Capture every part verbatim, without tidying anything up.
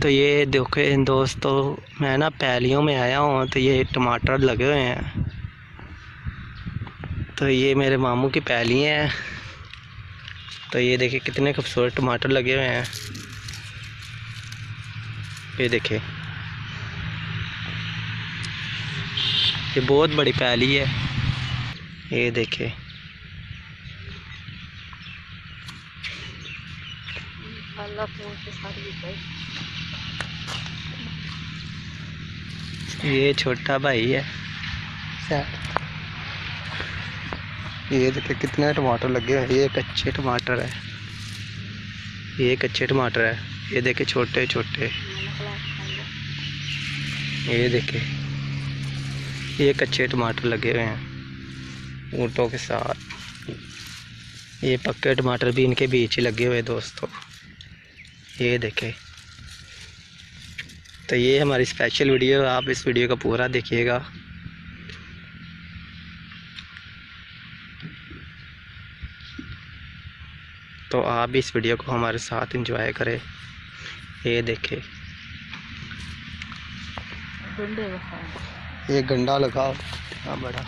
तो ये देखे दोस्तों, मैं ना पैलियों में आया हूँ तो ये टमाटर लगे हुए हैं। तो ये मेरे मामू की पैली हैं। तो ये देखिए कितने खूबसूरत टमाटर लगे हुए हैं। ये देखिए, ये बहुत बड़ी पैली है। ये देखिए, ये छोटा भाई है। ये देखिए कितने टमाटर लगे हैं। ये कच्चे टमाटर है, ये कच्चे टमाटर है। ये देखिए छोटे छोटे, ये देखिए ये कच्चे टमाटर लगे हुए हैं ऊँटों के साथ। ये पक्के टमाटर भी इनके बीच ही लगे हुए दोस्तों। ये देखें। तो ये हमारी स्पेशल वीडियो, आप इस वीडियो का पूरा देखिएगा। तो आप भी इस वीडियो को हमारे साथ एंजॉय करें। ये देखें, ये गंडा लगाओ कितना बड़ा।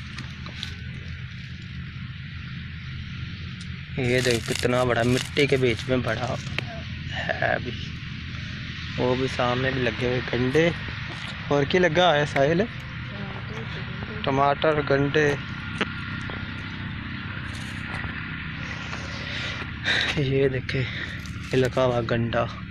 ये देखो कितना बड़ा, मिट्टी के बीच में बड़ा है अभी। वो भी सामने भी लगे हुए गंडे। और क्या लगा है साहिल? टमाटर, गंडे। ये देखे, ये लगा हुआ गंडा।